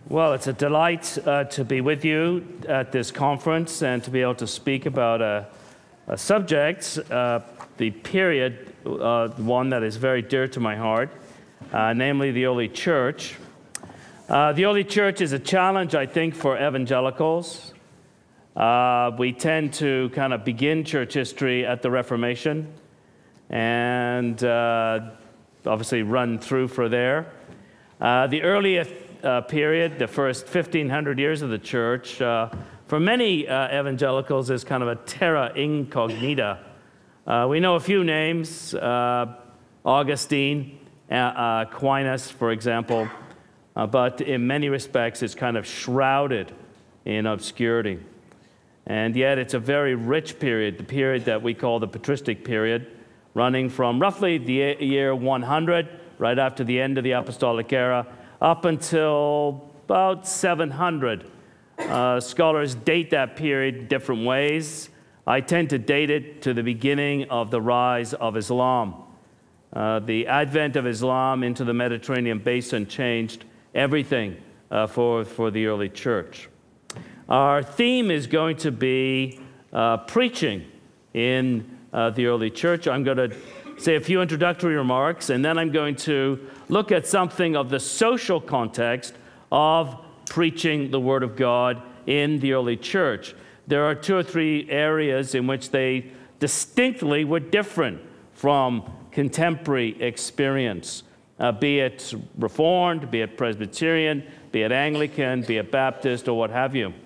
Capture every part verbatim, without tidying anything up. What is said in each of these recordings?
Well, it's a delight uh, to be with you at this conference and to be able to speak about a, a subject, uh, the period, uh, one that is very dear to my heart, uh, namely the early church. Uh, the early church is a challenge, I think, for evangelicals. Uh, we tend to kind of begin church history at the Reformation and uh, obviously run through for there. Uh, the earliest Uh, period, the first fifteen hundred years of the church, uh, for many uh, evangelicals is kind of a terra incognita. Uh, we know a few names, uh, Augustine, uh, Aquinas, for example, uh, but in many respects it's kind of shrouded in obscurity. And yet it's a very rich period, the period that we call the patristic period, running from roughly the year one hundred, right after the end of the apostolic era, up until about seven hundred. Uh, scholars date that period different ways. I tend to date it to the beginning of the rise of Islam. Uh, the advent of Islam into the Mediterranean basin changed everything uh, for, for the early church. Our theme is going to be uh, preaching in uh, the early church. I'm going to say a few introductory remarks, and then I'm going to look at something of the social context of preaching the Word of God in the early church. There are two or three areas in which they distinctly were different from contemporary experience, uh, be it Reformed, be it Presbyterian, be it Anglican, be it Baptist, or what have you.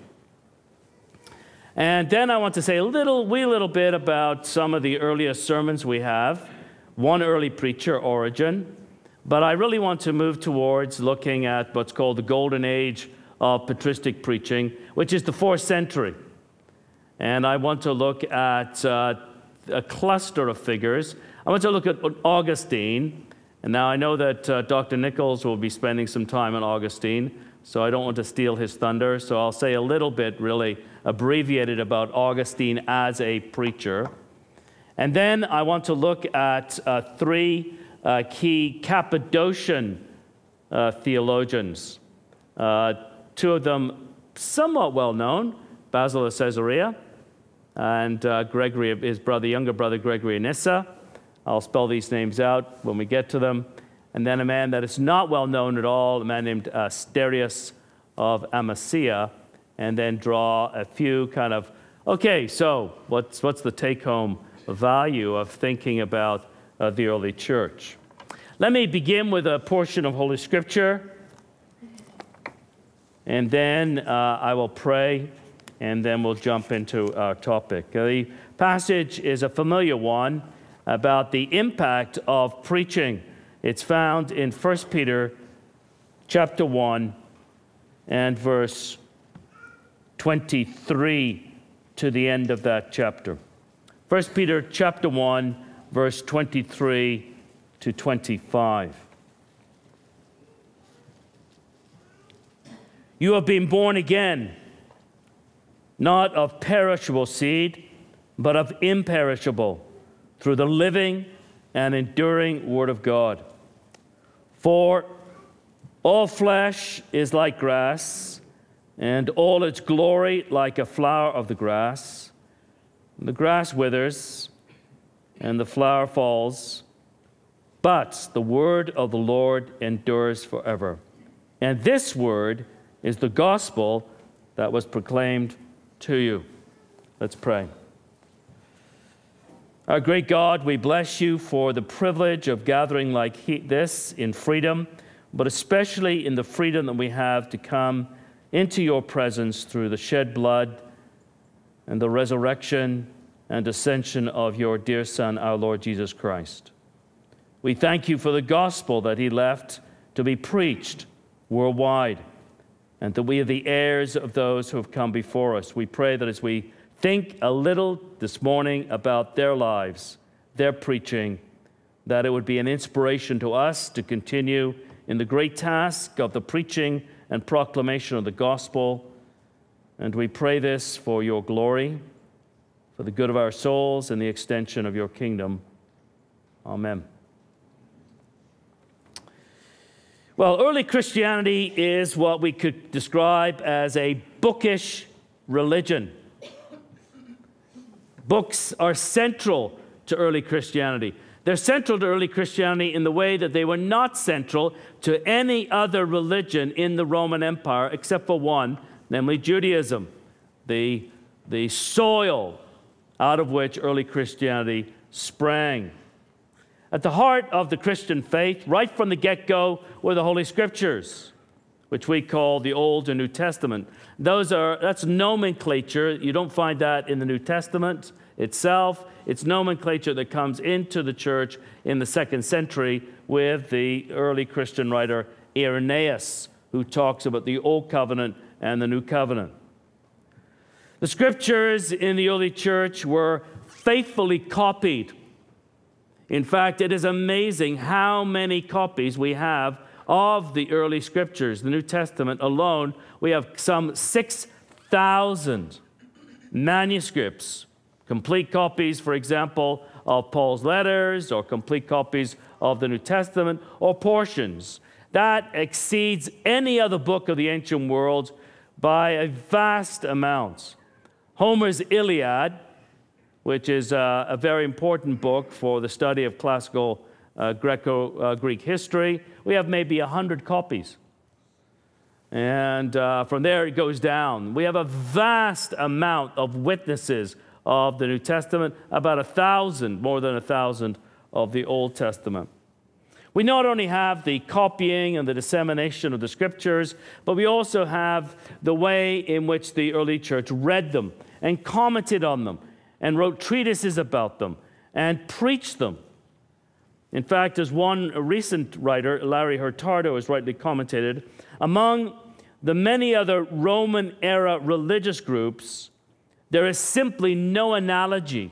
And then I want to say a little, wee little bit about some of the earliest sermons we have. One early preacher, Origen, but I really want to move towards looking at what's called the golden age of patristic preaching, which is the fourth century. And I want to look at uh, a cluster of figures. I want to look at Augustine, and now I know that uh, Doctor Nichols will be spending some time on Augustine, so I don't want to steal his thunder, so I'll say a little bit really abbreviated about Augustine as a preacher. And then I want to look at uh, three uh, key Cappadocian uh, theologians. Uh, two of them somewhat well known, Basil of Caesarea and uh, Gregory, his brother, younger brother Gregory of Nyssa. I'll spell these names out when we get to them. And then a man that is not well known at all, a man named uh, Asterius of Amasea, and then draw a few kind of, okay, so what's, what's the take-home value of thinking about uh, the early church? Let me begin with a portion of Holy Scripture, and then uh, I will pray, and then we'll jump into our topic. The passage is a familiar one about the impact of preaching. It's found in First Peter chapter one and verse twenty-three to the end of that chapter. First Peter chapter one, verse twenty-three to twenty-five. You have been born again, not of perishable seed, but of imperishable, through the living and enduring Word of God. For all flesh is like grass, and all its glory like a flower of the grass. The grass withers, and the flower falls, but the word of the Lord endures forever. And this word is the gospel that was proclaimed to you. Let's pray. Our great God, we bless you for the privilege of gathering like he, this in freedom, but especially in the freedom that we have to come into your presence through the shed blood and the resurrection and ascension of your dear Son, our Lord Jesus Christ. We thank you for the gospel that he left to be preached worldwide, and that we are the heirs of those who have come before us. We pray that as we think a little this morning about their lives, their preaching, that it would be an inspiration to us to continue in the great task of the preaching and proclamation of the gospel. And we pray this for your glory, for the good of our souls and the extension of your kingdom. Amen. Well, early Christianity is what we could describe as a bookish religion. Books are central to early Christianity. They're central to early Christianity in the way that they were not central to any other religion in the Roman Empire except for one, namely Judaism, the, the soil out of which early Christianity sprang. At the heart of the Christian faith, right from the get-go, were the Holy Scriptures, which we call the Old and New Testament. Those are, that's nomenclature. You don't find that in the New Testament itself. It's nomenclature that comes into the church in the second century with the early Christian writer Irenaeus, who talks about the Old Covenant and the New Covenant. The Scriptures in the early church were faithfully copied. In fact, it is amazing how many copies we have of the early Scriptures. The New Testament alone, we have some six thousand manuscripts, complete copies, for example, of Paul's letters, or complete copies of the New Testament, or portions. That exceeds any other book of the ancient world by a vast amount. Homer's Iliad, which is uh, a very important book for the study of classical uh, Greco-Greek uh, history, we have maybe a hundred copies. And uh, from there it goes down. We have a vast amount of witnesses of the New Testament, about a thousand, more than a thousand of the Old Testament. We not only have the copying and the dissemination of the Scriptures, but we also have the way in which the early church read them and commented on them and wrote treatises about them and preached them. In fact, as one recent writer, Larry Hurtado, has rightly commented, among the many other Roman-era religious groups, there is simply no analogy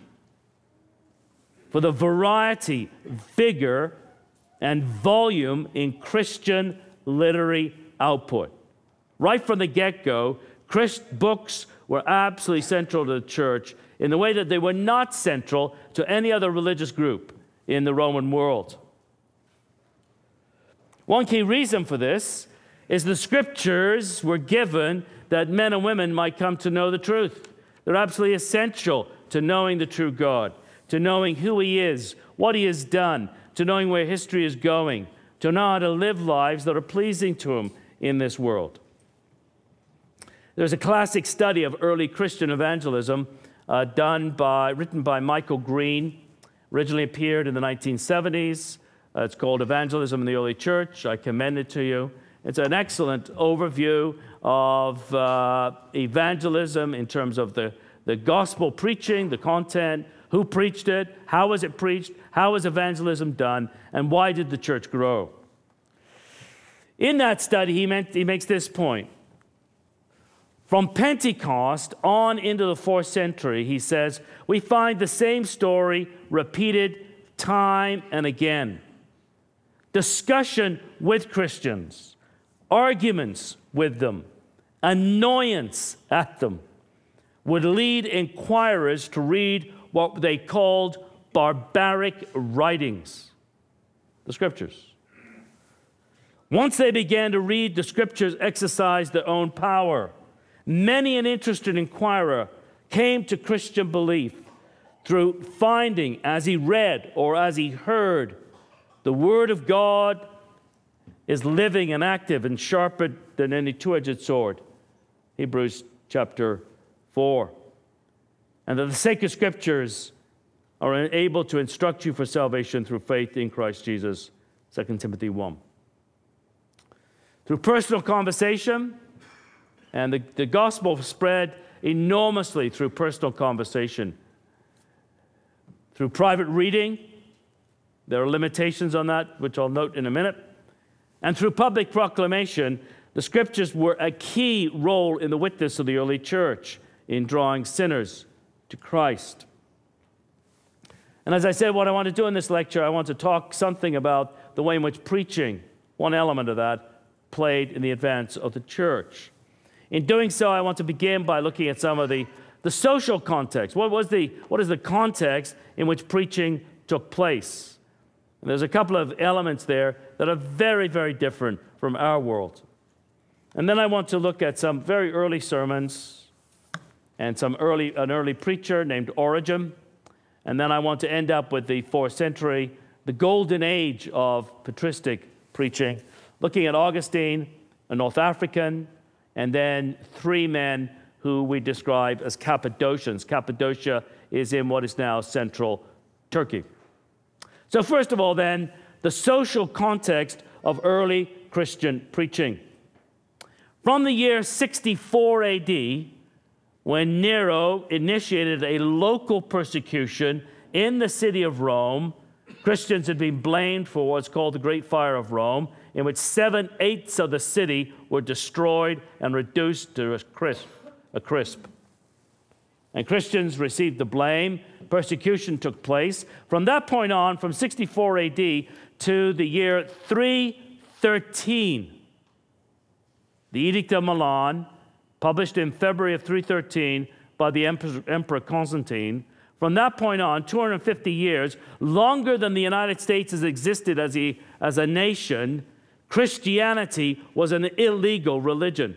for the variety, vigor, and volume in Christian literary output. Right from the get-go, Christ books were absolutely central to the church in the way that they were not central to any other religious group in the Roman world. One key reason for this is the Scriptures were given that men and women might come to know the truth. They're absolutely essential to knowing the true God, to knowing who He is, what He has done, to knowing where history is going, to know how to live lives that are pleasing to Him in this world. There's a classic study of early Christian evangelism uh, done by, written by Michael Green, originally appeared in the nineteen seventies. Uh, it's called Evangelism in the Early Church. I commend it to you. It's an excellent overview of uh, evangelism in terms of the, the gospel preaching, the content, who preached it, how was it preached, how was evangelism done, and why did the church grow? In that study, he, meant, he makes this point. From Pentecost on into the fourth century, he says, we find the same story repeated time and again. Discussion with Christians, arguments with them, annoyance at them would lead inquirers to read what they called barbaric writings, the Scriptures. Once they began to read, the Scriptures exercised their own power. Many an interested inquirer came to Christian belief through finding, as he read or as he heard, the Word of God is living and active and sharper than any two-edged sword. Hebrews chapter four. And that the sacred Scriptures are able to instruct you for salvation through faith in Christ Jesus, Second Timothy one. Through personal conversation, and the, the gospel spread enormously through personal conversation. Through private reading, there are limitations on that, which I'll note in a minute. And through public proclamation, the Scriptures were a key role in the witness of the early church in drawing sinners to Christ. And as I said, what I want to do in this lecture, I want to talk something about the way in which preaching, one element of that, played in the advance of the church. In doing so, I want to begin by looking at some of the, the social context. What was the, what is the context in which preaching took place? And there's a couple of elements there that are very, very different from our world. And then I want to look at some very early sermons and some early, an early preacher named Origen. And then I want to end up with the fourth century, the golden age of patristic preaching, looking at Augustine, a North African, and then three men who we describe as Cappadocians. Cappadocia is in what is now central Turkey. So first of all, then, the social context of early Christian preaching. From the year sixty-four A D, when Nero initiated a local persecution in the city of Rome, Christians had been blamed for what's called the Great Fire of Rome, in which seven-eighths of the city were destroyed and reduced to a crisp. A crisp. And Christians received the blame. Persecution took place. From that point on, from sixty-four A D to the year three thirteen, the Edict of Milan, published in February of three thirteen by the Emperor, Emperor Constantine, from that point on, two hundred fifty years, longer than the United States has existed as a, as a nation, Christianity was an illegal religion.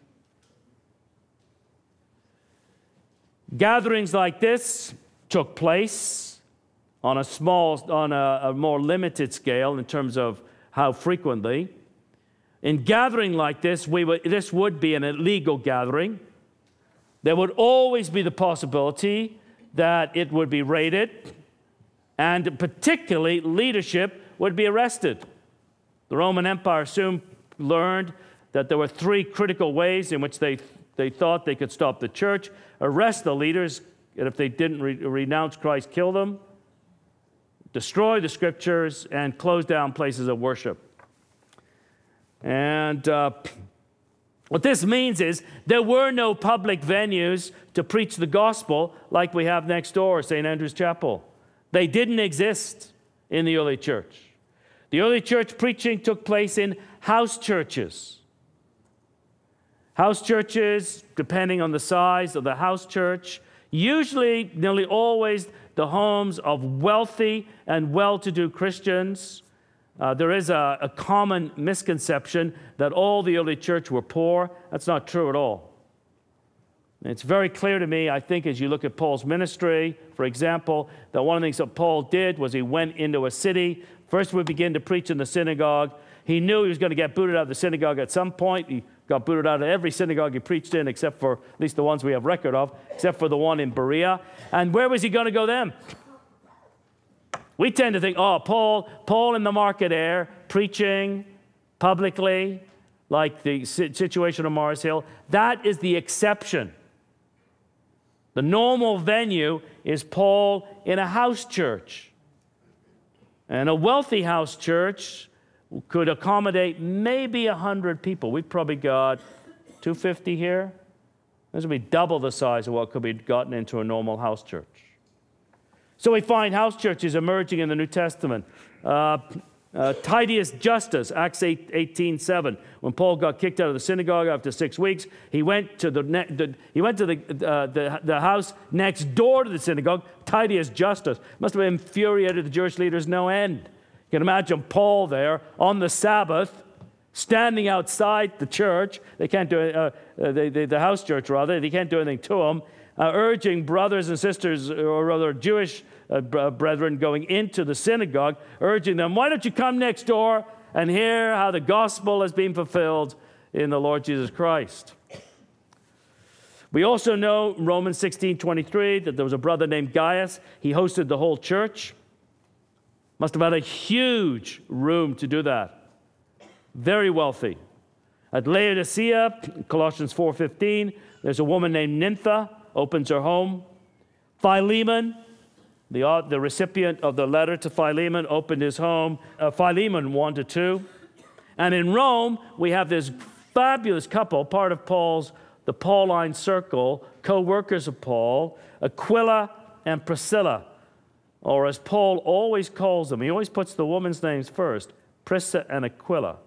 Gatherings like this took place on a small, on a, a more limited scale in terms of how frequently. In gathering like this, we would, this would be an illegal gathering. There would always be the possibility that it would be raided, and particularly leadership would be arrested. The Roman Empire soon learned that there were three critical ways in which they, they thought they could stop the church: arrest the leaders, and if they didn't re renounce Christ, kill them, destroy the scriptures, and close down places of worship. And uh, what this means is there were no public venues to preach the gospel like we have next door, Saint Andrew's Chapel. They didn't exist in the early church. The early church preaching took place in house churches. House churches, depending on the size of the house church, usually, nearly always, the homes of wealthy and well-to-do Christians. Uh, there is a, a common misconception that all the early church were poor. That's not true at all. It's very clear to me, I think, as you look at Paul's ministry, for example, that one of the things that Paul did was he went into a city. First, we begin to preach in the synagogue. He knew he was going to get booted out of the synagogue at some point. He got booted out of every synagogue he preached in, except for at least the ones we have record of, except for the one in Berea. And where was he going to go then? We tend to think, oh, Paul, Paul in the market air, preaching publicly, like the situation of Mars Hill. That is the exception. The normal venue is Paul in a house church. And a wealthy house church could accommodate maybe one hundred people. We've probably got two hundred fifty here. This would be double the size of what could be gotten into a normal house church. So we find house churches emerging in the New Testament. Uh, uh, Titus Justus, Acts eighteen seven. When Paul got kicked out of the synagogue after six weeks, he went to the, the he went to the, uh, the the house next door to the synagogue. Titus Justus must have infuriated the Jewish leaders no end. You can imagine Paul there on the Sabbath, standing outside the church. They can't do uh, the, the the house church rather. They can't do anything to him. Uh, urging brothers and sisters, or rather Jewish uh, brethren, going into the synagogue, urging them, why don't you come next door and hear how the gospel has been fulfilled in the Lord Jesus Christ? We also know in Romans sixteen twenty-three that there was a brother named Gaius. He hosted the whole church. Must have had a huge room to do that. Very wealthy. At Laodicea, Colossians four fifteen, there's a woman named Nympha, opens her home. Philemon, the, the recipient of the letter to Philemon, opened his home. Uh, Philemon one to two. And in Rome, we have this fabulous couple, part of Paul's, the Pauline circle, co-workers of Paul, Aquila and Priscilla, or as Paul always calls them, he always puts the woman's names first, Prisca and Aquila.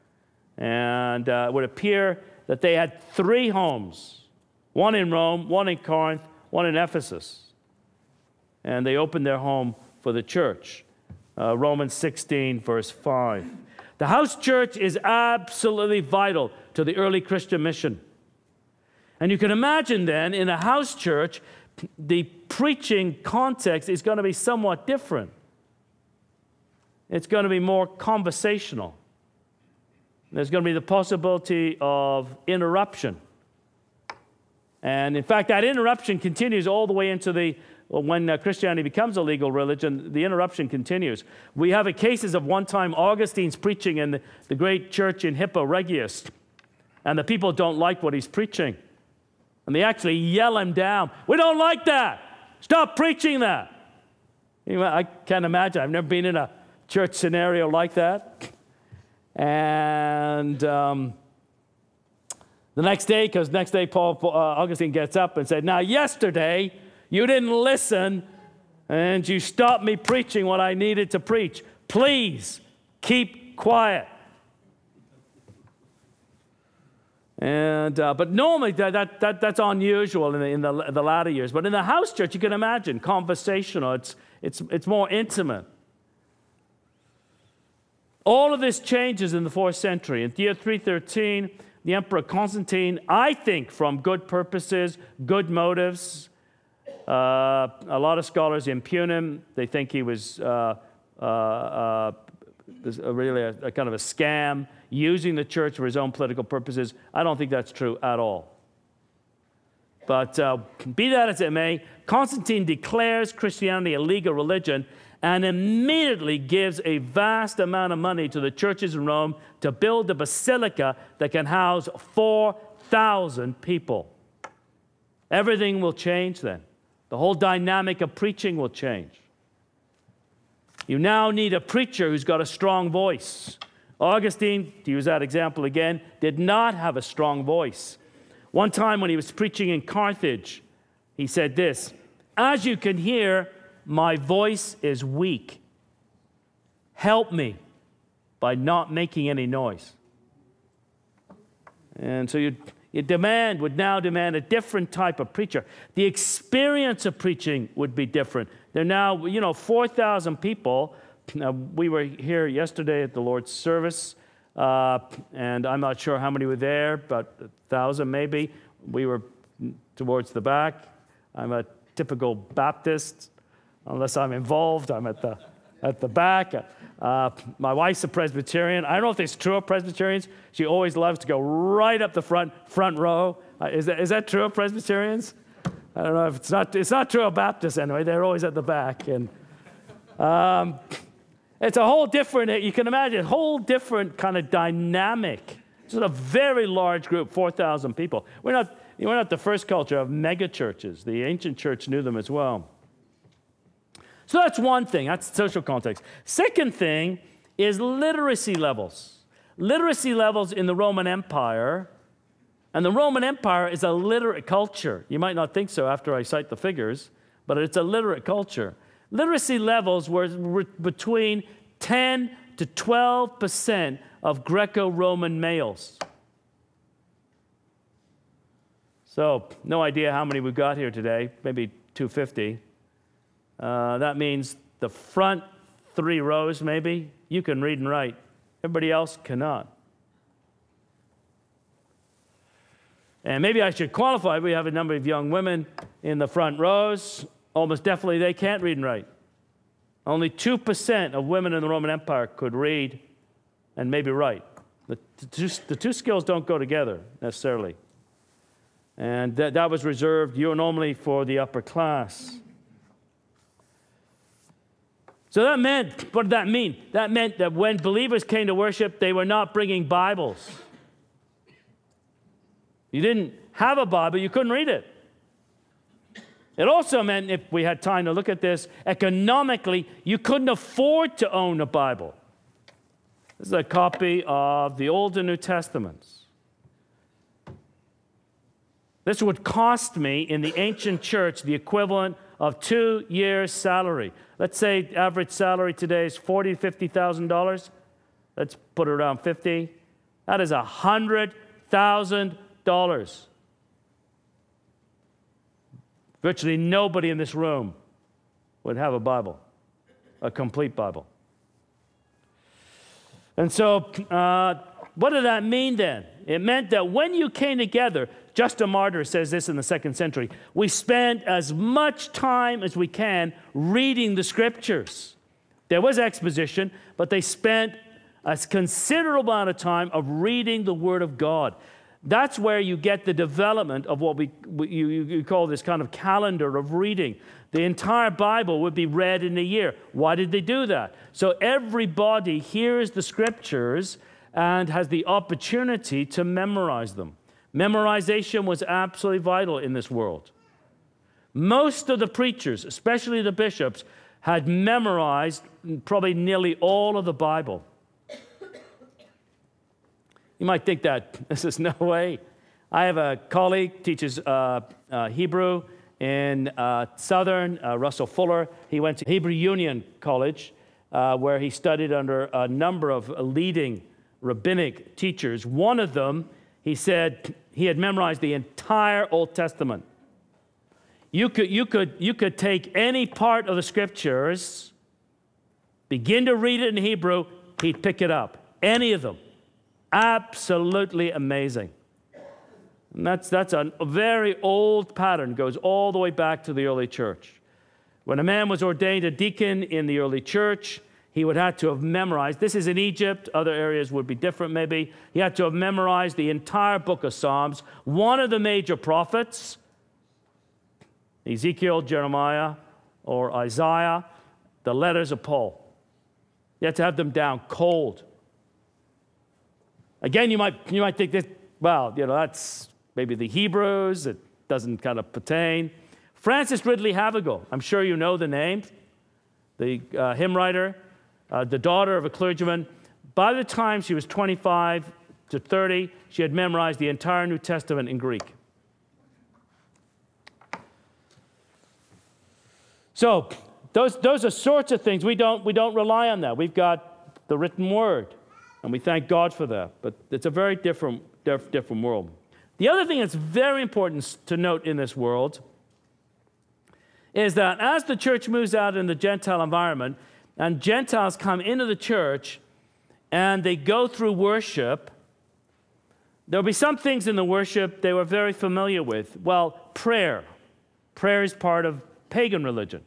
And uh, it would appear that they had three homes. One in Rome, one in Corinth, one in Ephesus. And they opened their home for the church. Uh, Romans sixteen, verse five. The house church is absolutely vital to the early Christian mission. And you can imagine then, in a house church, the preaching context is going to be somewhat different. It's going to be more conversational. There's going to be the possibility of interruption. And in fact, that interruption continues all the way into the, well, when uh, Christianity becomes a legal religion, the interruption continues. We have a cases of one time Augustine's preaching in the, the great church in Hippo Regius, and the people don't like what he's preaching. And they actually yell him down. We don't like that. Stop preaching that. Anyway, I can't imagine. I've never been in a church scenario like that. And um, the next day, because next day Paul, uh, Augustine gets up and said, now yesterday you didn't listen and you stopped me preaching what I needed to preach. Please keep quiet. And, uh, but normally that, that, that, that's unusual in, the, in the, the latter years. But in the house church, you can imagine, conversational. It's, it's, it's more intimate. All of this changes in the fourth century. In the year three thirteen, the Emperor Constantine, I think from good purposes, good motives, uh, a lot of scholars impugn him. They think he was uh, uh, uh, really a, a kind of a scam, using the church for his own political purposes. I don't think that's true at all. But uh, be that as it may, Constantine declares Christianity a legal religion and immediately gives a vast amount of money to the churches in Rome to build a basilica that can house four thousand people. Everything will change then. The whole dynamic of preaching will change. You now need a preacher who's got a strong voice. Augustine, to use that example again, did not have a strong voice. One time when he was preaching in Carthage, he said this, "As you can hear, my voice is weak. Help me by not making any noise." And so you, you demand, would now demand a different type of preacher. The experience of preaching would be different. There are now, you know, four thousand people. Now, we were here yesterday at the Lord's service, uh, and I'm not sure how many were there, but a thousand maybe. We were towards the back. I'm a typical Baptist. Unless I'm involved, I'm at the, at the back. Uh, my wife's a Presbyterian. I don't know if it's true of Presbyterians. She always loves to go right up the front, front row. Uh, is, that, is that true of Presbyterians? I don't know if it's not, it's not true of Baptists anyway. They're always at the back. And um, it's a whole different, you can imagine, a whole different kind of dynamic. It's a very large group, four thousand people. We're not, we're not the first culture of mega churches. The ancient church knew them as well. So that's one thing, that's social context. Second thing is literacy levels. Literacy levels in the Roman Empire, and the Roman Empire is a literate culture. You might not think so after I cite the figures, but it's a literate culture. Literacy levels were between ten to twelve percent of Greco-Roman males. So, no idea how many we've got here today, maybe two hundred fifty. Uh, that means the front three rows, maybe, you can read and write. Everybody else cannot. And maybe I should qualify. We have a number of young women in the front rows. Almost definitely they can't read and write. Only two percent of women in the Roman Empire could read and maybe write. The two, the two skills don't go together necessarily. And that, that was reserved normally for the upper class. So that meant, what did that mean? That meant that when believers came to worship, they were not bringing Bibles. You didn't have a Bible, you couldn't read it. It also meant, if we had time to look at this, economically, you couldn't afford to own a Bible. This is a copy of the Old and New Testaments. This would cost me, in the ancient church, the equivalent of two years' salary. Let's say average salary today is forty thousand to fifty thousand dollars. Let's put it around fifty. That is one hundred thousand dollars. Virtually nobody in this room would have a Bible, a complete Bible. And so uh, what did that mean then? It meant that when you came together, Justin Martyr says this in the second century, we spent as much time as we can reading the Scriptures. There was exposition, but they spent a considerable amount of time of reading the Word of God. That's where you get the development of what we, we you, you call this kind of calendar of reading. The entire Bible would be read in a year. Why did they do that? So everybody hears the Scriptures and has the opportunity to memorize them. Memorization was absolutely vital in this world. Most of the preachers, especially the bishops, had memorized probably nearly all of the Bible. You might think that this is no way. I have a colleague, teaches uh, uh, Hebrew in uh, Southern, uh, Russell Fuller. He went to Hebrew Union College, uh, where he studied under a number of leading rabbinic teachers. One of them, he said, he had memorized the entire Old Testament. You could, you could, you could take any part of the Scriptures, begin to read it in Hebrew, he'd pick it up. Any of them. Absolutely amazing. And that's, that's a very old pattern, goes all the way back to the early church. When a man was ordained a deacon in the early church, he would have to have memorized, this is in Egypt, other areas would be different maybe, he had to have memorized the entire book of Psalms, one of the major prophets, Ezekiel, Jeremiah, or Isaiah, the letters of Paul. You have to have them down cold. Again, you might, you might think this, well, you know, that's maybe the Hebrews, it doesn't kind of pertain. Frances Ridley Havergal, I'm sure you know the name, the uh, hymn writer, uh, the daughter of a clergyman. By the time she was twenty-five to thirty, she had memorized the entire New Testament in Greek. So those, those are sorts of things. We don't, we don't rely on that. We've got the written word, and we thank God for that. But it's a very different, diff, different world. The other thing that's very important to note in this world is that as the church moves out in the Gentile environment, and Gentiles come into the church, and they go through worship, there'll be some things in the worship they were very familiar with. Well, prayer. Prayer is part of pagan religion.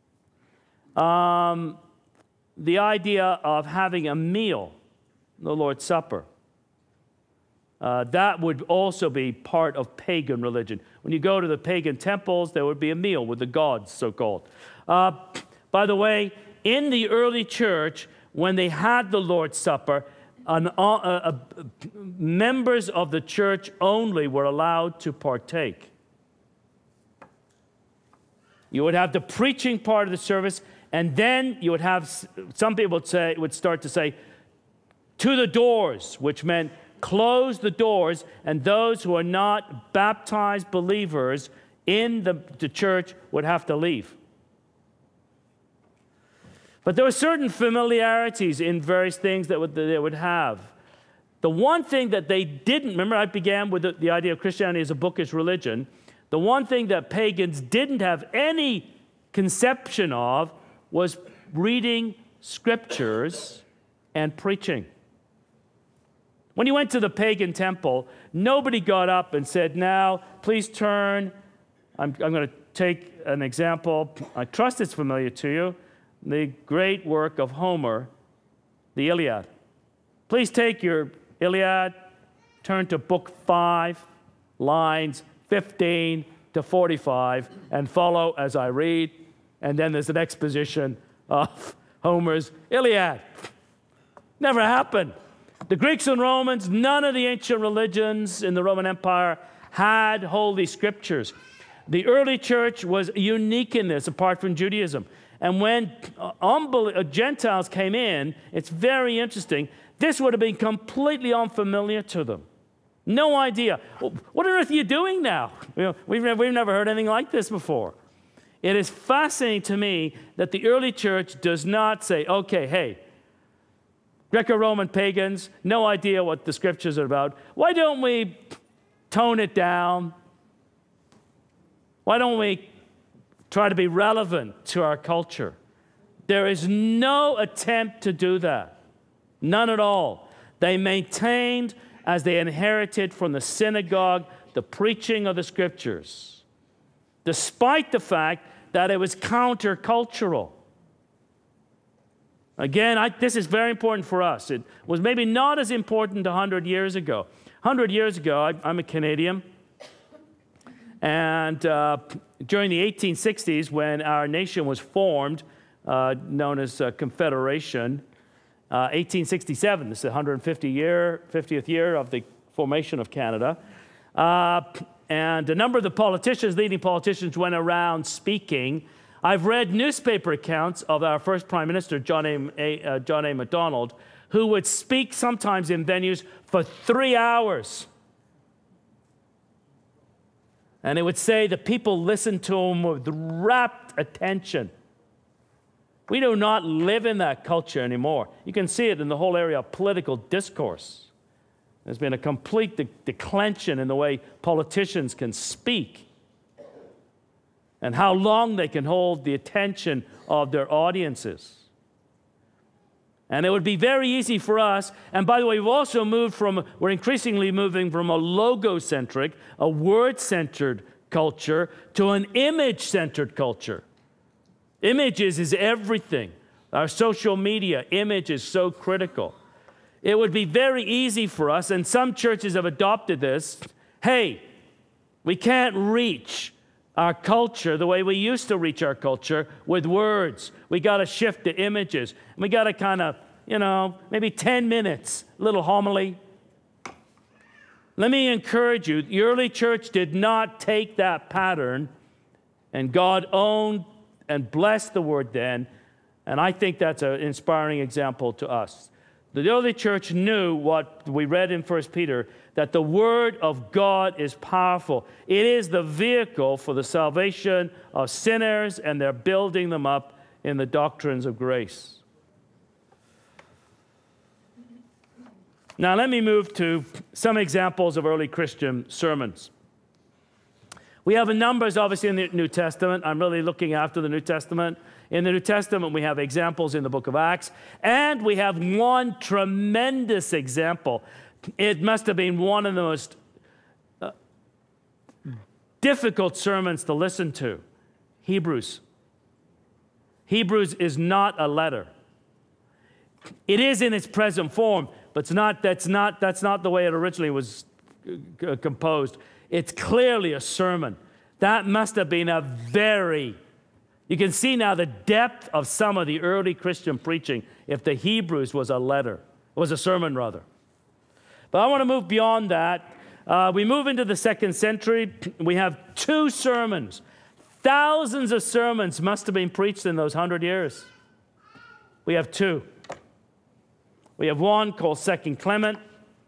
Um, the idea of having a meal, the Lord's Supper, uh, that would also be part of pagan religion. When you go to the pagan temples, there would be a meal with the gods, so-called. Uh, by the way, in the early church, when they had the Lord's Supper, an, uh, uh, uh, members of the church only were allowed to partake. You would have the preaching part of the service, and then you would have, some people would, say, would start to say, to the doors, which meant close the doors, and those who are not baptized believers in the, the church would have to leave. But there were certain familiarities in various things that, would, that they would have. The one thing that they didn't, remember I began with the, the idea of Christianity as a bookish religion. The one thing that pagans didn't have any conception of was reading Scriptures and preaching. When you went to the pagan temple, nobody got up and said, now, please turn. I'm, I'm going to take an example. I trust it's familiar to you. The great work of Homer, the Iliad. Please take your Iliad, turn to book five, lines fifteen to forty-five, and follow as I read. And then there's an exposition of Homer's Iliad. Never happened. The Greeks and Romans, none of the ancient religions in the Roman Empire had holy scriptures. The early church was unique in this, apart from Judaism. And when uh, Gentiles came in, it's very interesting, this would have been completely unfamiliar to them. No idea. What on earth are you doing now? You know, we've, never, we've never heard anything like this before. It is fascinating to me that the early church does not say, okay, hey, Greco-Roman pagans, no idea what the Scriptures are about. Why don't we tone it down? Why don't we try to be relevant to our culture? There is no attempt to do that. None at all. They maintained, as they inherited from the synagogue, the preaching of the Scriptures, despite the fact that it was countercultural. Again, I, this is very important for us. It was maybe not as important one hundred years ago. one hundred years ago, I, I'm a Canadian, and uh, during the eighteen sixties, when our nation was formed, uh, known as uh, Confederation, uh, eighteen sixty-seven, this is the one hundred fiftieth year of the formation of Canada, uh, and a number of the politicians, leading politicians, went around speaking. I've read newspaper accounts of our first Prime Minister, John A. Uh, John A. Macdonald, who would speak sometimes in venues for three hours. And it would say the people listened to him with rapt attention. We do not live in that culture anymore. You can see it in the whole area of political discourse. There's been a complete de- declension in the way politicians can speak and how long they can hold the attention of their audiences. And it would be very easy for us, and by the way, we've also moved from, we're increasingly moving from a logo-centric, a word-centered culture to an image-centered culture. Images is everything. Our social media, image is so critical. It would be very easy for us, and some churches have adopted this. Hey, we can't reach our culture the way we used to reach our culture with words. We got to shift to images. And we got to kind of, you know, maybe ten minutes, a little homily. Let me encourage you, the early church did not take that pattern, and God owned and blessed the word then, and I think that's an inspiring example to us. The early church knew what we read in First Peter, that the Word of God is powerful. It is the vehicle for the salvation of sinners, and they're building them up in the doctrines of grace. Now let me move to some examples of early Christian sermons. We have a numbers, obviously, in the New Testament. I'm really looking after the New Testament. In the New Testament, we have examples in the book of Acts, and we have one tremendous example. It must have been one of the most uh, difficult sermons to listen to. Hebrews. Hebrews is not a letter. It is in its present form, but it's not, that's, not, that's not the way it originally was uh, composed. It's clearly a sermon. That must have been a very... You can see now the depth of some of the early Christian preaching if the Hebrews was a letter, was a sermon rather. But I want to move beyond that. Uh, we move into the second century. We have two sermons. Thousands of sermons must have been preached in those hundred years. We have two. We have one called Second Clement,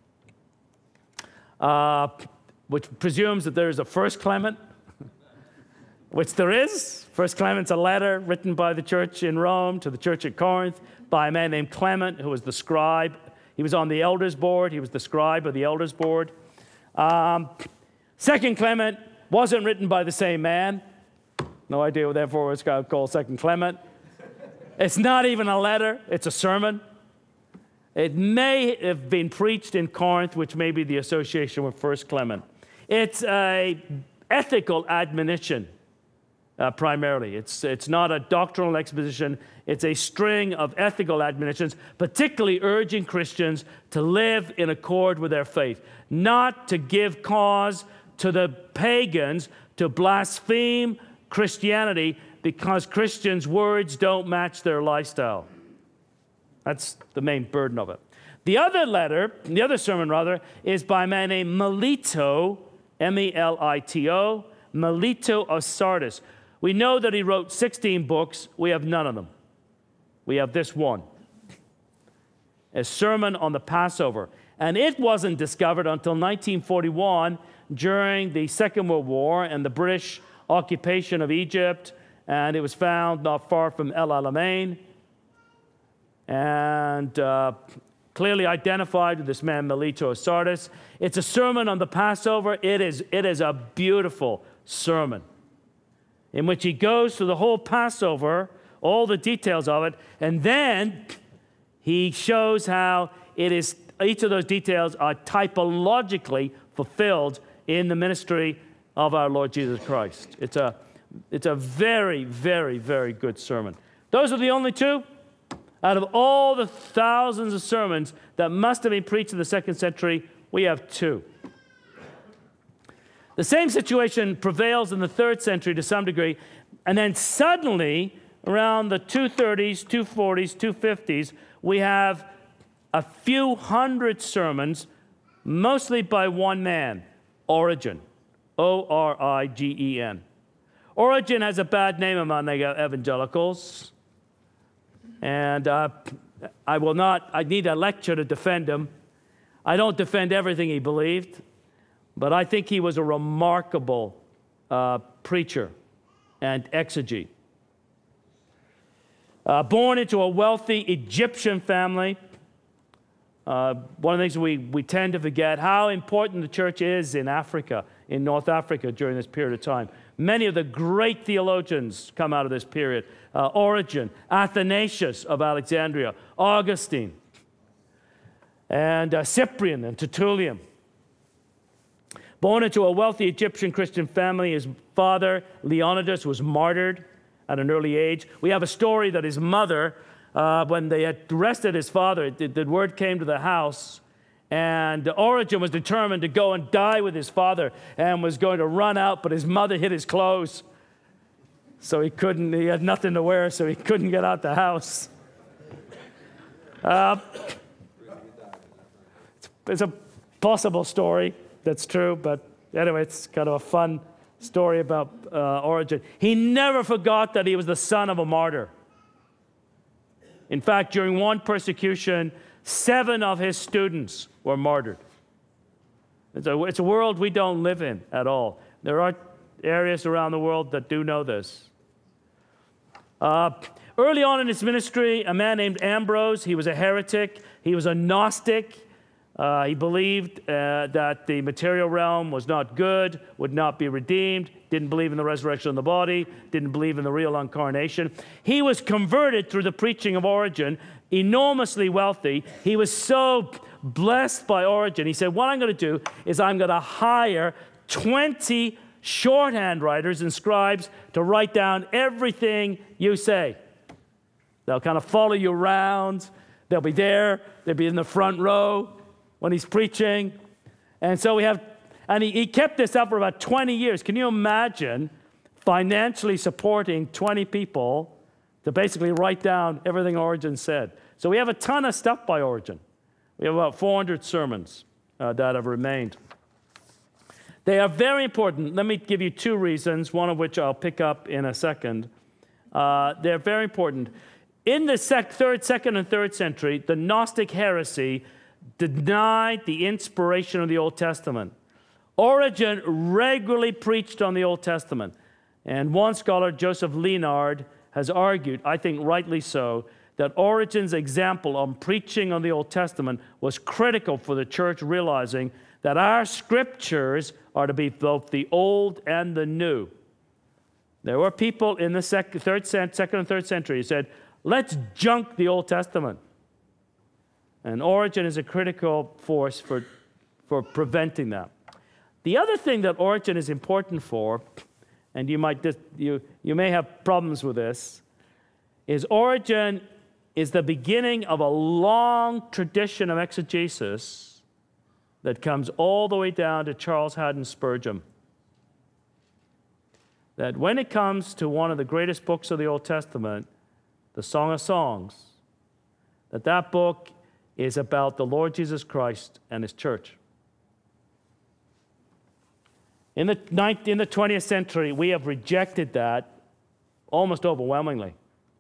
uh, which presumes that there is a First Clement, which there is. First Clement's a letter written by the church in Rome to the church at Corinth by a man named Clement, who was the scribe. He was on the elders' board. He was the scribe of the elders' board. Um, Second Clement wasn't written by the same man. No idea, therefore, it's called Second Clement. It's not even a letter. It's a sermon. It may have been preached in Corinth, which may be the association with First Clement. It's an ethical admonition. Uh, primarily. It's, it's not a doctrinal exposition. It's a string of ethical admonitions, particularly urging Christians to live in accord with their faith, not to give cause to the pagans to blaspheme Christianity because Christians' words don't match their lifestyle. That's the main burden of it. The other letter, the other sermon rather, is by a man named Melito, M E L I T O, Melito of Sardis. We know that he wrote sixteen books. We have none of them. We have this one, a sermon on the Passover. And it wasn't discovered until nineteen forty-one during the Second World War and the British occupation of Egypt. And it was found not far from El Alamein. And uh, clearly identified with this man, Melito of Sardis. It's a sermon on the Passover. It is, it is a beautiful sermon, in which he goes through the whole Passover, all the details of it, and then He shows how it is, each of those details are typologically fulfilled in the ministry of our Lord Jesus Christ. It's a, it's a very, very, very good sermon. Those are the only two. Out of all the thousands of sermons that must have been preached in the second century, we have two. The same situation prevails in the third century to some degree, and then suddenly, around the two thirties, two forties, two fifties, we have a few hundred sermons, mostly by one man, Origen, O R I G E N. Origen has a bad name among the evangelicals, and uh, I will not, I need a lecture to defend him. I don't defend everything he believed, but I think he was a remarkable uh, preacher and exegete. Uh, born into a wealthy Egyptian family, uh, one of the things we, we tend to forget, how important the church is in Africa, in North Africa during this period of time. Many of the great theologians come out of this period. Uh, Origen, Athanasius of Alexandria, Augustine, and uh, Cyprian and Tertullian. Born into a wealthy Egyptian Christian family, his father, Leonidas, was martyred at an early age. We have a story that his mother, uh, when they had arrested his father, the, the word came to the house, and Origen was determined to go and die with his father and was going to run out, but his mother hid his clothes. So he couldn't, he had nothing to wear, so he couldn't get out the house. Uh, it's, it's a possible story that's true, but anyway, it's kind of a fun story about uh, Origen. He never forgot that he was the son of a martyr. In fact, during one persecution, seven of his students were martyred. It's a, it's a world we don't live in at all. There are areas around the world that do know this. Uh, early on in his ministry, a man named Ambrose, he was a heretic. He was a Gnostic. Uh, he believed uh, that the material realm was not good, would not be redeemed, didn't believe in the resurrection of the body, didn't believe in the real incarnation. He was converted through the preaching of Origen, enormously wealthy. He was so blessed by Origen. He said, what I'm going to do is I'm going to hire twenty shorthand writers and scribes to write down everything you say. They'll kind of follow you around. They'll be there. They'll be in the front row when he's preaching. And so we have, and he, he kept this up for about twenty years. Can you imagine financially supporting twenty people to basically write down everything Origen said? So we have a ton of stuff by Origen. We have about four hundred sermons uh, that have remained. They are very important. Let me give you two reasons, one of which I'll pick up in a second. Uh, they're very important. In the sec third, second, and third century, the Gnostic heresy denied the inspiration of the Old Testament. Origen regularly preached on the Old Testament. And one scholar, Joseph Leonard, has argued, I think rightly so, that Origen's example on preaching on the Old Testament was critical for the church realizing that our scriptures are to be both the old and the new. There were people in the sec third, second and third century who said, let's junk the Old Testament. And Origen is a critical force for, for preventing that. The other thing that Origen is important for, and you, might just, you, you may have problems with this, is Origen is the beginning of a long tradition of exegesis that comes all the way down to Charles Haddon Spurgeon. That when it comes to one of the greatest books of the Old Testament, the Song of Songs, that that book is about the Lord Jesus Christ and his church. In the, ninth, in the twentieth century, we have rejected that almost overwhelmingly.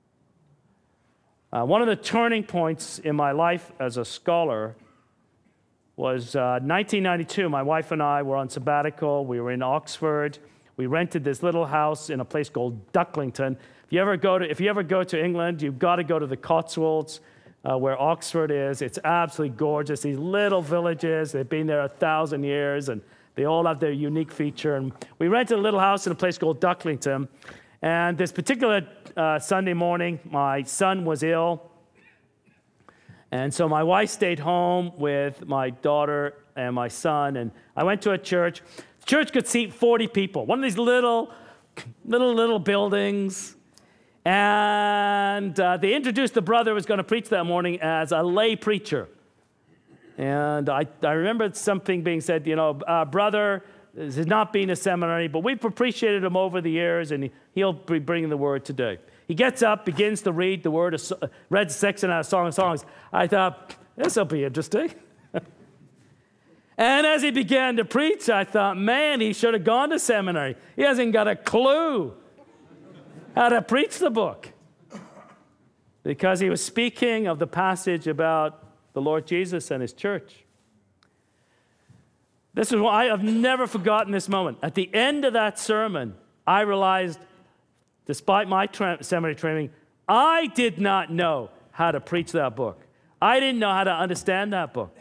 Uh, one of the turning points in my life as a scholar was uh, nineteen ninety-two. My wife and I were on sabbatical. We were in Oxford. We rented this little house in a place called Ducklington. If you ever go to, if you ever go to England, you've got to go to the Cotswolds, uh, where Oxford is. It's absolutely gorgeous. These little villages, they've been there a thousand years, and they all have their unique feature. And we rented a little house in a place called Ducklington. And this particular uh, Sunday morning, my son was ill. And so my wife stayed home with my daughter and my son, and I went to a church. The church could seat forty people, one of these little, little, little buildings. And uh, they introduced the brother who was going to preach that morning as a lay preacher. And I, I remember something being said, you know, uh, brother has not been a seminary, but we've appreciated him over the years, and he, he'll be bringing the word today. He gets up, begins to read the word, of, read section out of Song of Songs. I thought, this will be interesting. And as he began to preach, I thought, man, he should have gone to seminary. He hasn't got a clue how to preach the book. Because he was speaking of the passage about the Lord Jesus and his church. This is why I've never forgotten this moment. At the end of that sermon, I realized, despite my tra- seminary training, I did not know how to preach that book. I didn't know how to understand that book.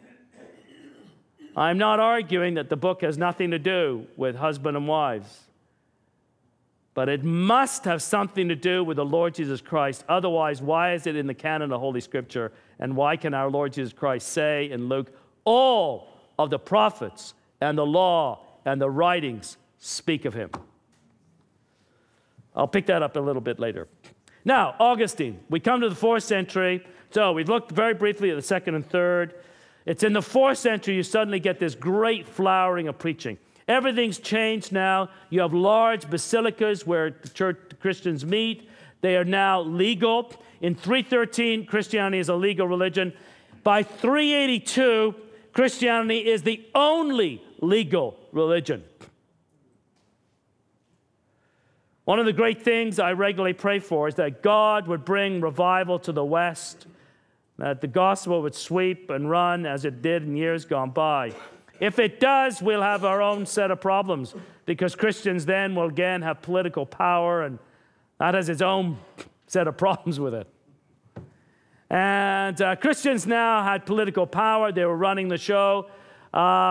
I'm not arguing that the book has nothing to do with husband and wives. But it must have something to do with the Lord Jesus Christ. Otherwise, why is it in the canon of Holy Scripture? And why can our Lord Jesus Christ say in Luke, all of the prophets and the law and the writings speak of him? I'll pick that up a little bit later. Now, Augustine. We come to the fourth century. So we've looked very briefly at the second and third. It's in the fourth century you suddenly get this great flowering of preaching. Everything's changed now. You have large basilicas where the church the Christians meet. They are now legal. In three thirteen, Christianity is a legal religion. By three eighty-two, Christianity is the only legal religion. One of the great things I regularly pray for is that God would bring revival to the West, that the gospel would sweep and run as it did in years gone by. If it does, we'll have our own set of problems, because Christians then will again have political power, and that has its own set of problems with it. And uh, Christians now had political power. They were running the show. Uh,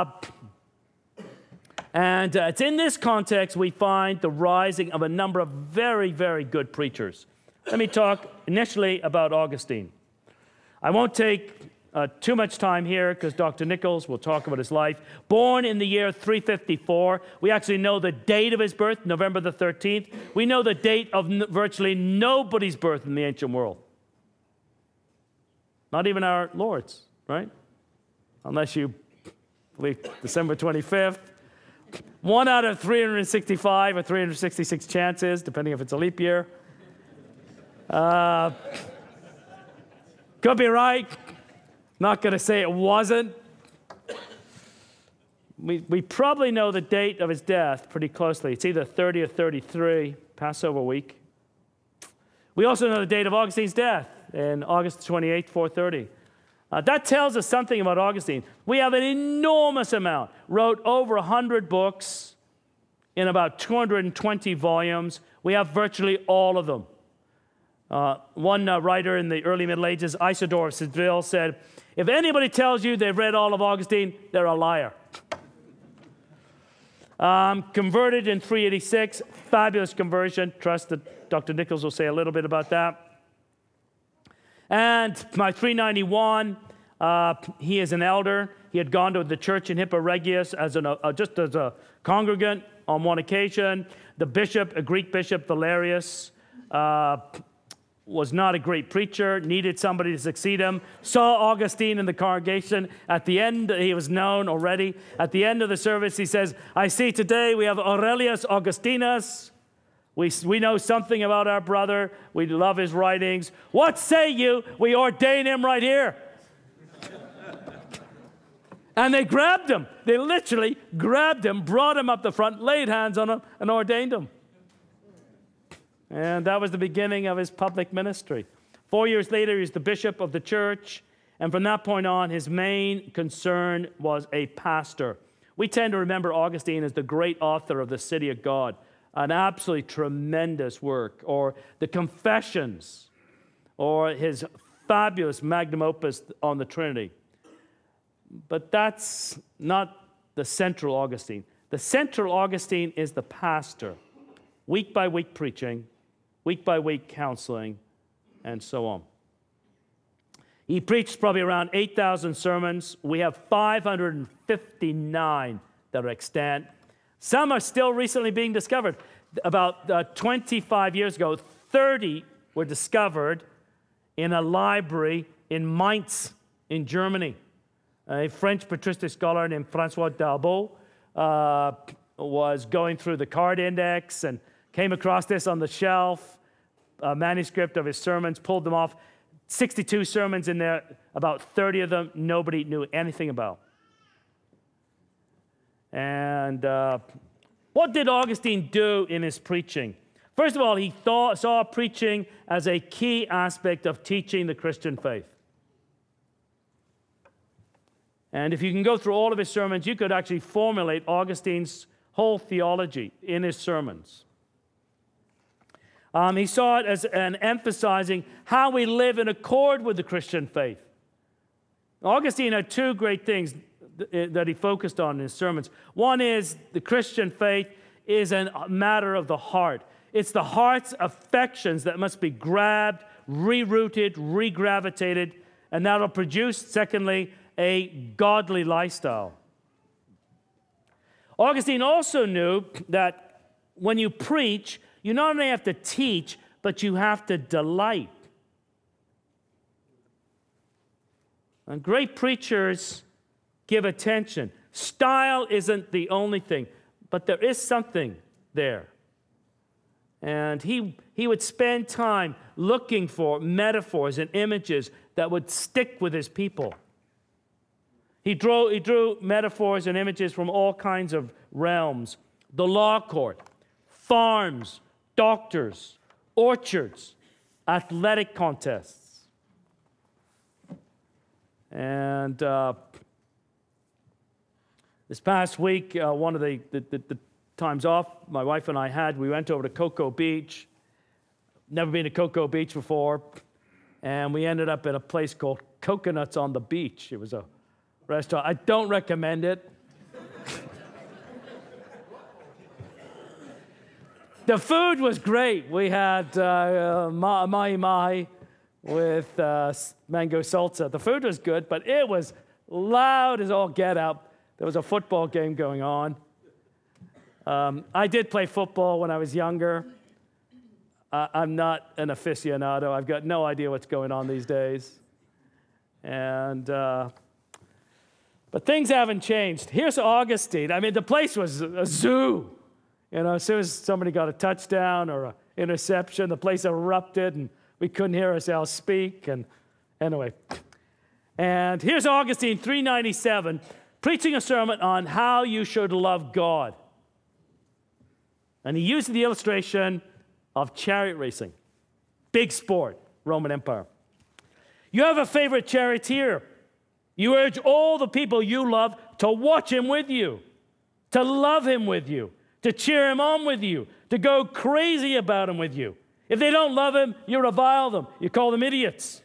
and uh, it's in this context we find the rising of a number of very, very good preachers. Let me talk initially about Augustine. I won't take Uh, too much time here because Doctor Nichols will talk about his life. Born in the year three fifty-four. We actually know the date of his birth, November the thirteenth. We know the date of n- virtually nobody's birth in the ancient world. Not even our Lord's, right? Unless you believe December twenty-fifth. One out of three hundred sixty-five or three hundred sixty-six chances, depending if it's a leap year. Uh, could be right. Not going to say it wasn't. We, we probably know the date of his death pretty closely. It's either thirty or thirty-three, Passover week. We also know the date of Augustine's death in August twenty-eighth, four thirty. Uh, that tells us something about Augustine. We have an enormous amount. Wrote over one hundred books in about two hundred twenty volumes. We have virtually all of them. Uh, one uh, writer in the early Middle Ages, Isidore of Seville, said, if anybody tells you they've read all of Augustine, they're a liar. Um, converted in three eighty-six, fabulous conversion. Trust that Doctor Nichols will say a little bit about that. And by three ninety-one, uh, he is an elder. He had gone to the church in Hippo Regius as an, uh, just as a congregant on one occasion. The bishop, a Greek bishop, Valerius, uh, was not a great preacher, needed somebody to succeed him, saw Augustine in the congregation. At the end, he was known already. At the end of the service, he says, I see today we have Aurelius Augustinus. We, we know something about our brother. We love his writings. What say you? We ordain him right here. And they grabbed him. They literally grabbed him, brought him up the front, laid hands on him, and ordained him. And that was the beginning of his public ministry. Four years later, he was the bishop of the church. And from that point on, his main concern was a pastor. We tend to remember Augustine as the great author of the City of God, an absolutely tremendous work, or the Confessions, or his fabulous magnum opus on the Trinity. But that's not the central Augustine. The central Augustine is the pastor, week by week preaching, week by week counseling, and so on. He preached probably around eight thousand sermons. We have five hundred fifty-nine that are extant. Some are still recently being discovered. About uh, twenty-five years ago, thirty were discovered in a library in Mainz in Germany. A French patristic scholar named Francois Dalbeau uh, was going through the card index and came across this on the shelf, a manuscript of his sermons, pulled them off. sixty-two sermons in there, about thirty of them nobody knew anything about. And uh, what did Augustine do in his preaching? First of all, he thought, saw preaching as a key aspect of teaching the Christian faith. And if you can go through all of his sermons, you could actually formulate Augustine's whole theology in his sermons. Um, he saw it as an emphasizing how we live in accord with the Christian faith. Augustine had two great things th that he focused on in his sermons. One is the Christian faith is a matter of the heart. It's the heart's affections that must be grabbed, rerouted, regravitated, and that'll produce, secondly, a godly lifestyle. Augustine also knew that when you preach, you not only have to teach, but you have to delight. And great preachers give attention. Style isn't the only thing, but there is something there. And he, he would spend time looking for metaphors and images that would stick with his people. He drew, he drew metaphors and images from all kinds of realms. The law court, farms, doctors, orchards, athletic contests. And uh, this past week, uh, one of the, the, the, the times off my wife and I had, we went over to Cocoa Beach. Never been to Cocoa Beach before. And we ended up at a place called Coconuts on the Beach. It was a restaurant. I don't recommend it. The food was great. We had uh, uh, mahi-mahi with uh, mango salsa. The food was good, but it was loud as all get out. There was a football game going on. Um, I did play football when I was younger. Uh, I'm not an aficionado. I've got no idea what's going on these days. And, uh, but things haven't changed. Here's Augustine. I mean, the place was a zoo. You know, as soon as somebody got a touchdown or an interception, the place erupted and we couldn't hear ourselves speak. And anyway, and here's Augustine, three ninety-seven, preaching a sermon on how you should love God. And he used the illustration of chariot racing. Big sport, Roman Empire. You have a favorite charioteer. You urge all the people you love to watch him with you, to love him with you, to cheer him on with you, to go crazy about him with you. If they don't love him, you revile them. You call them idiots.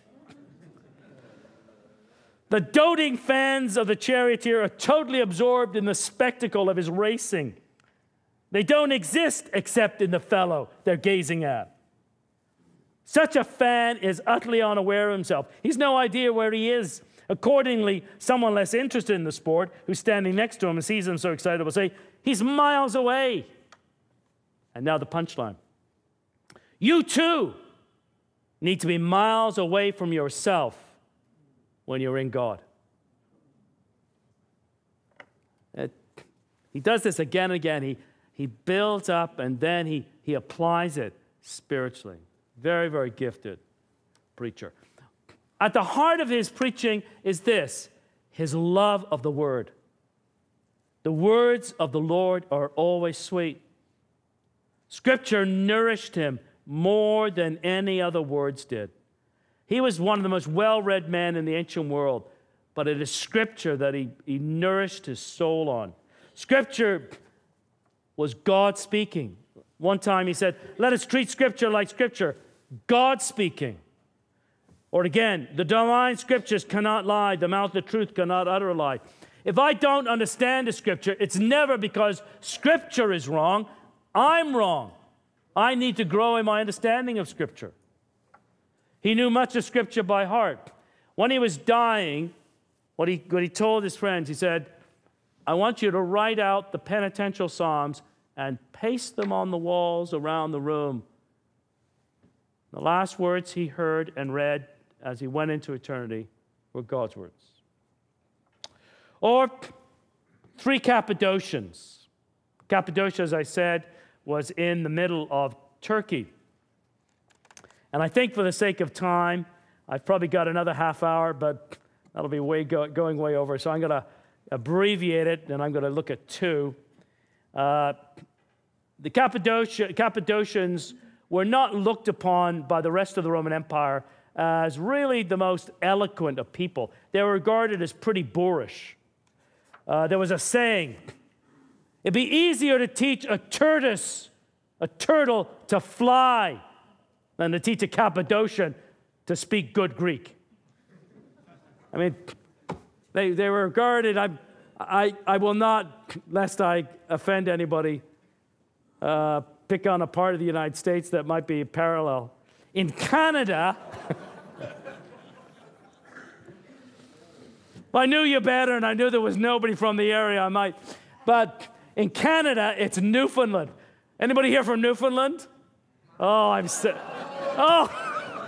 The doting fans of the charioteer are totally absorbed in the spectacle of his racing. They don't exist except in the fellow they're gazing at. Such a fan is utterly unaware of himself. He's no idea where he is. Accordingly, someone less interested in the sport who's standing next to him and sees him so excited will say, he's miles away. And now the punchline. You too need to be miles away from yourself when you're in God. It, he does this again and again. He, he builds up and then he, he applies it spiritually. Very, very gifted preacher. At the heart of his preaching is this, his love of the Word. The words of the Lord are always sweet. Scripture nourished him more than any other words did. He was one of the most well-read men in the ancient world, but it is Scripture that he, he nourished his soul on. Scripture was God speaking. One time he said, let us treat Scripture like Scripture, God speaking. Or again, the divine Scriptures cannot lie, the mouth of truth cannot utter a lie. If I don't understand the Scripture, it's never because Scripture is wrong. I'm wrong. I need to grow in my understanding of Scripture. He knew much of Scripture by heart. When he was dying, what he, what he told his friends, he said, I want you to write out the penitential psalms and paste them on the walls around the room. The last words he heard and read as he went into eternity were God's words. Or three Cappadocians. Cappadocia, as I said, was in the middle of Turkey. And I think for the sake of time, I've probably got another half hour, but that'll be way go, going way over. So I'm going to abbreviate it, and I'm going to look at two. Uh, the Cappadocia, Cappadocians were not looked upon by the rest of the Roman Empire as really the most eloquent of people. They were regarded as pretty boorish. Uh, there was a saying, it'd be easier to teach a tortoise, a turtle, to fly than to teach a Cappadocian to speak good Greek. I mean, they, they were regarded, I, I, I will not, lest I offend anybody, uh, pick on a part of the United States that might be parallel. In Canada, I knew you better, and I knew there was nobody from the area I might. But in Canada, it's Newfoundland. Anybody here from Newfoundland? Oh, I'm so... Oh!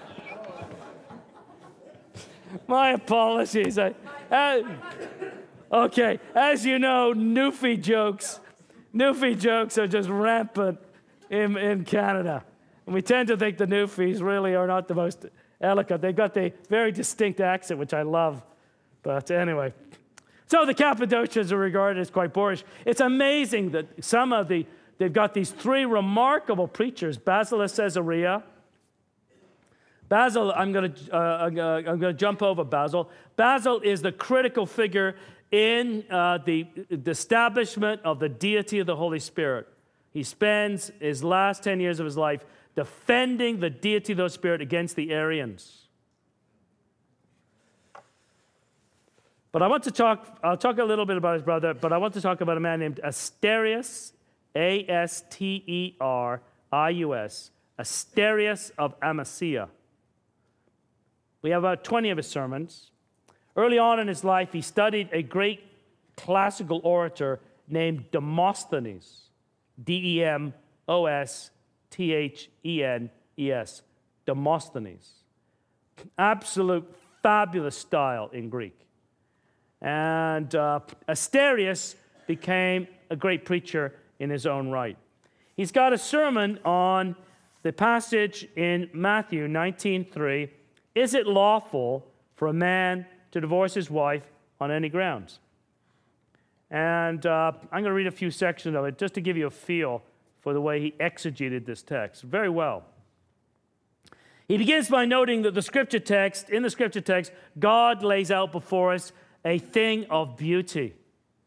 My apologies. I, uh, okay, as you know, Newfie jokes, Newfie jokes are just rampant in, in Canada. And we tend to think the Newfies really are not the most eloquent. They've got the very distinct accent, which I love. But anyway, so the Cappadocians are regarded as quite boorish. It's amazing that some of the, they've got these three remarkable preachers, Basil of Caesarea. Basil, I'm going to uh, I'm going to jump over Basil. Basil is the critical figure in uh, the, the establishment of the deity of the Holy Spirit. He spends his last ten years of his life defending the deity of the Spirit against the Arians. But I want to talk, I'll talk a little bit about his brother, but I want to talk about a man named Asterius, A S T E R I U S, Asterius of Amasea. We have about twenty of his sermons. Early on in his life, he studied a great classical orator named Demosthenes, D E M O S T H E N E S, Demosthenes. Absolute fabulous style in Greek. And uh, Asterius became a great preacher in his own right. He's got a sermon on the passage in Matthew nineteen three, is it lawful for a man to divorce his wife on any grounds? And uh, I'm going to read a few sections of it just to give you a feel for the way he exegeted this text very well. He begins by noting that the scripture text, in the scripture text, God lays out before us a thing of beauty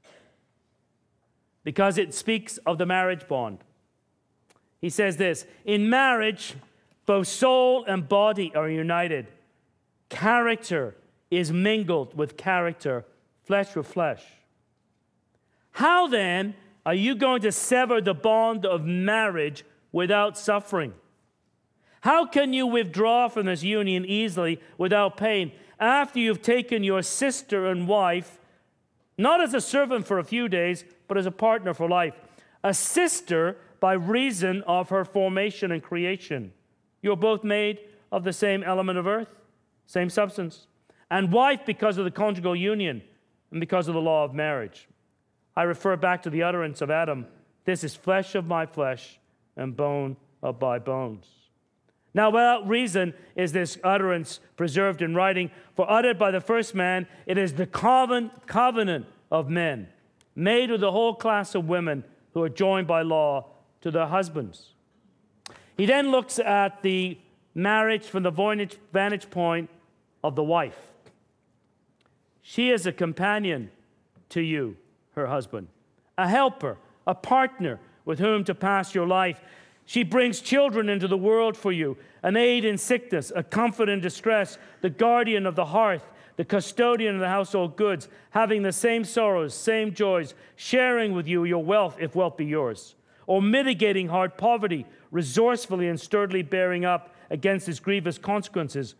because it speaks of the marriage bond. He says this, in marriage, both soul and body are united. Character is mingled with character, flesh with flesh. How then are you going to sever the bond of marriage without suffering? How can you withdraw from this union easily without pain after you've taken your sister and wife, not as a servant for a few days, but as a partner for life? A sister by reason of her formation and creation. You're both made of the same element of earth, same substance. And wife because of the conjugal union and because of the law of marriage. I refer back to the utterance of Adam, this is flesh of my flesh and bone of my bones. Now, without reason is this utterance preserved in writing, for uttered by the first man, it is the covenant of men, made with the whole class of women who are joined by law to their husbands. He then looks at the marriage from the vantage point of the wife. She is a companion to you, her husband, a helper, a partner with whom to pass your life. She brings children into the world for you, an aid in sickness, a comfort in distress, the guardian of the hearth, the custodian of the household goods, having the same sorrows, same joys, sharing with you your wealth, if wealth be yours, or mitigating hard poverty, resourcefully and sturdily bearing up against its grievous consequences.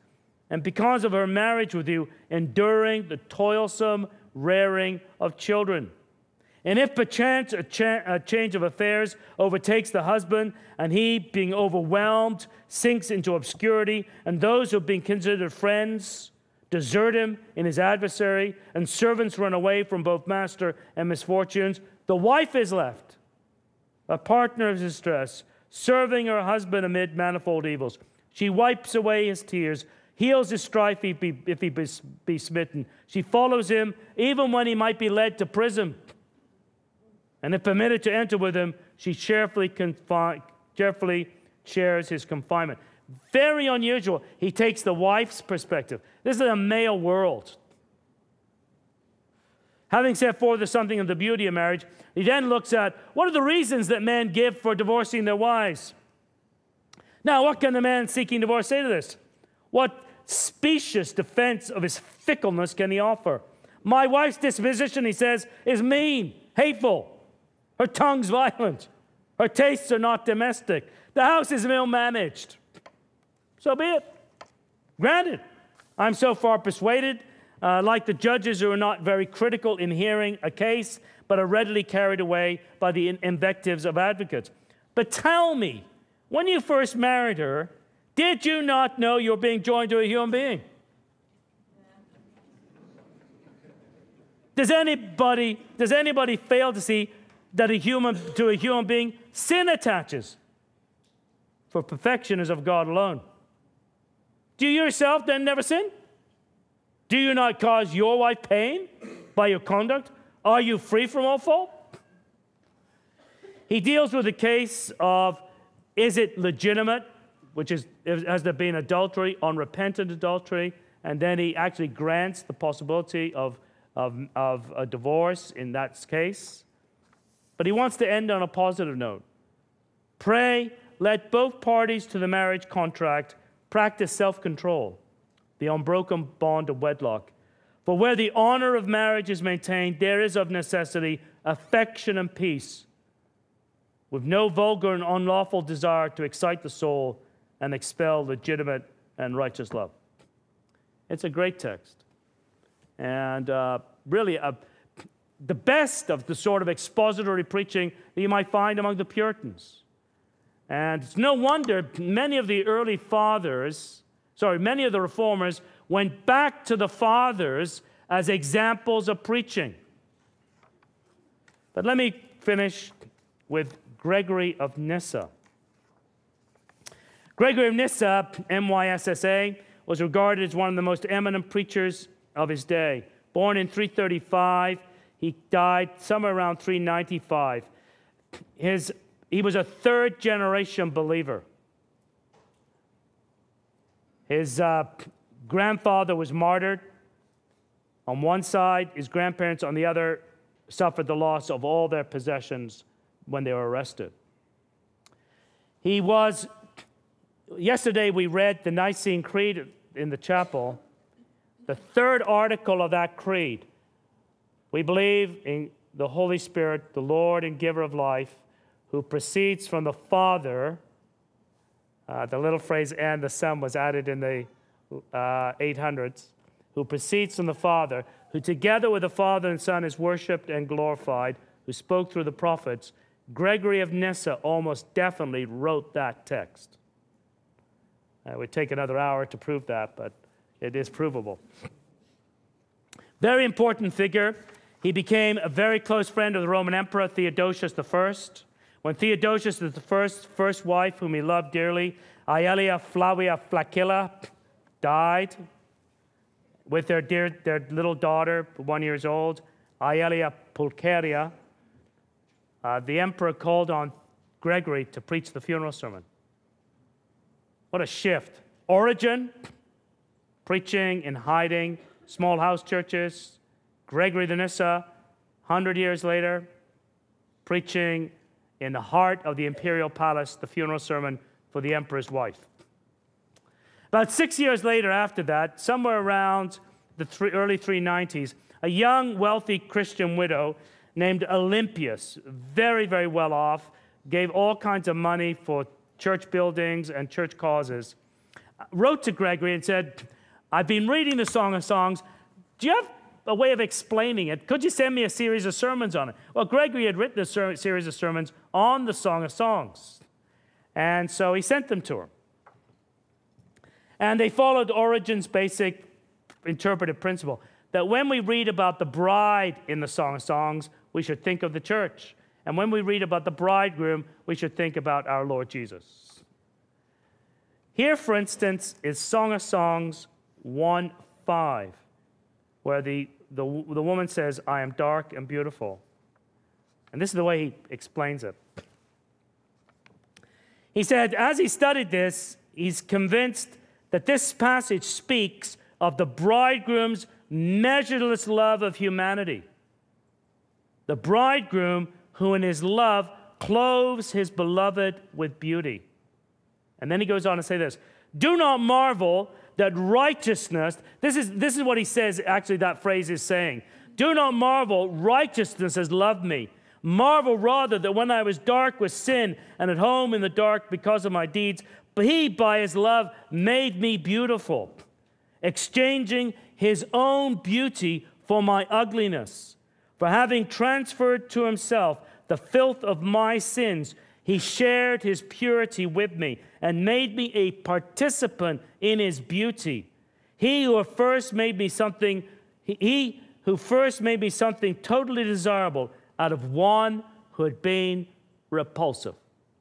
and because of her marriage with you, enduring the toilsome rearing of children. And if perchance a, cha a change of affairs overtakes the husband, and he, being overwhelmed, sinks into obscurity, and those who have been considered friends desert him in his adversary, and servants run away from both master and misfortunes, the wife is left, a partner of distress, serving her husband amid manifold evils. She wipes away his tears, heals his strife if he, if he be, be smitten. She follows him even when he might be led to prison. And if permitted to enter with him, she cheerfully, cheerfully shares his confinement. Very unusual. He takes the wife's perspective. This is a male world. Having set forth something of the beauty of marriage, he then looks at what are the reasons that men give for divorcing their wives. Now, what can the man seeking divorce say to this? What specious defense of his fickleness can he offer? My wife's disposition, he says, is mean, hateful. Her tongue's violent. Her tastes are not domestic. The house is ill-managed. So be it. Granted, I'm so far persuaded, uh, like the judges who are not very critical in hearing a case, but are readily carried away by the invectives of advocates. But tell me, when you first married her, did you not know you were being joined to a human being? Does anybody, does anybody fail to see that a human, to a human being, sin attaches? For perfection is of God alone. Do you yourself then never sin? Do you not cause your wife pain by your conduct? Are you free from all fault? He deals with the case of, is it legitimate, which is, has there been adultery, unrepentant adultery, and then he actually grants the possibility of, of, of a divorce in that case. But he wants to end on a positive note. Pray, let both parties to the marriage contract practice self-control, the unbroken bond of wedlock. For where the honor of marriage is maintained, there is of necessity affection and peace, with no vulgar and unlawful desire to excite the soul and expel legitimate and righteous love. It's a great text. And uh, really, uh, the best of the sort of expository preaching that you might find among the Puritans. And it's no wonder many of the early fathers, sorry, many of the reformers went back to the fathers as examples of preaching. But let me finish with Gregory of Nyssa. Gregory of Nyssa, M Y S S A, was regarded as one of the most eminent preachers of his day. Born in three thirty-five, he died somewhere around three ninety-five. His He was a third-generation believer. His uh, grandfather was martyred on one side. His grandparents on the other suffered the loss of all their possessions when they were arrested. He was, yesterday we read the Nicene Creed in the chapel. The third article of that creed, we believe in the Holy Spirit, the Lord and giver of life, who proceeds from the Father. Uh, the little phrase, and the Son, was added in the uh, eight hundreds. Who proceeds from the Father, who together with the Father and Son is worshipped and glorified, who spoke through the prophets. Gregory of Nyssa almost definitely wrote that text. Uh, it would take another hour to prove that, but it is provable. Very important figure. He became a very close friend of the Roman Emperor Theodosius the First. When Theodosius the First's first wife, whom he loved dearly, Aelia Flavia Flacilla, died with their, dear, their little daughter, one year old, Aelia Pulcheria, uh, the emperor called on Gregory to preach the funeral sermon. What a shift. Origen, preaching in hiding, small house churches. Gregory the Nyssa, one hundred years later, preaching in the heart of the imperial palace, the funeral sermon for the emperor's wife. About six years later after that, somewhere around the three, early three nineties, a young, wealthy Christian widow named Olympias, very, very well off, gave all kinds of money for church buildings and church causes, wrote to Gregory and said, I've been reading the Song of Songs. Do you have a way of explaining it? Could you send me a series of sermons on it? Well, Gregory had written a ser- series of sermons on the Song of Songs. And so he sent them to her. And they followed Origen's basic interpretive principle, that when we read about the bride in the Song of Songs, we should think of the church. And when we read about the bridegroom, we should think about our Lord Jesus. Here, for instance, is Song of Songs one five, where the, the, the woman says, I am dark and beautiful. And this is the way he explains it. He said, as he studied this, he's convinced that this passage speaks of the bridegroom's measureless love of humanity. The bridegroom who in his love clothes his beloved with beauty. And then he goes on to say this, do not marvel that righteousness, this is, this is what he says, actually that phrase is saying, do not marvel, righteousness has loved me. Marvel rather that when I was dark with sin and at home in the dark because of my deeds, but he by his love made me beautiful, exchanging his own beauty for my ugliness. For having transferred to himself the filth of my sins, he shared his purity with me and made me a participant in his beauty. He who first made me something, he who first made me something totally desirable out of one who had been repulsive.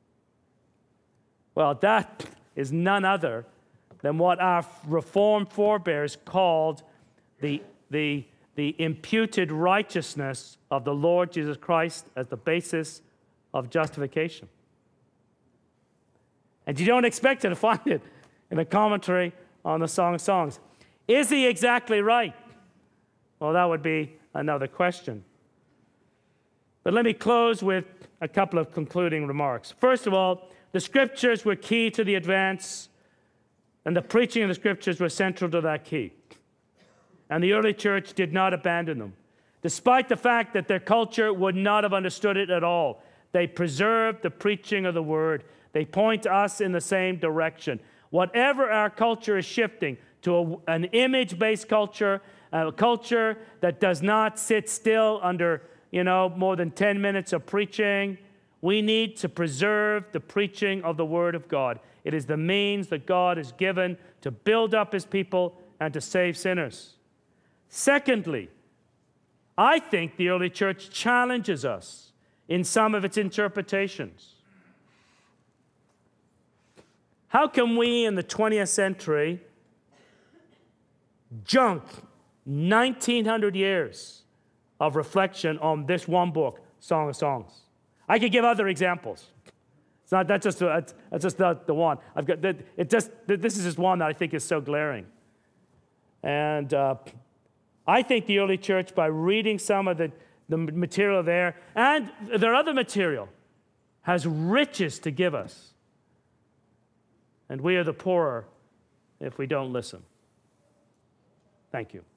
Well, that is none other than what our Reformed forebears called the, the, the imputed righteousness of the Lord Jesus Christ as the basis of justification. And you don't expect to find it in a commentary on the Song of Songs. Is he exactly right? Well, that would be another question. But let me close with a couple of concluding remarks. First of all, the Scriptures were key to the advance, and the preaching of the Scriptures was central to that key. And the early church did not abandon them. Despite the fact that their culture would not have understood it at all, they preserved the preaching of the Word. They point us in the same direction. Whatever our culture is shifting to a, an image-based culture, a culture that does not sit still under, you know, more than ten minutes of preaching, we need to preserve the preaching of the Word of God. It is the means that God has given to build up His people and to save sinners. Secondly, I think the early church challenges us in some of its interpretations. How can we in the twentieth century junk nineteen hundred years of reflection on this one book, Song of Songs? I could give other examples. It's not, that's just, that's just the, the one. I've got, it just, this is just one that I think is so glaring. And uh, I think the early church, by reading some of the, the material there, and their other material, has riches to give us. And we are the poorer if we don't listen. Thank you.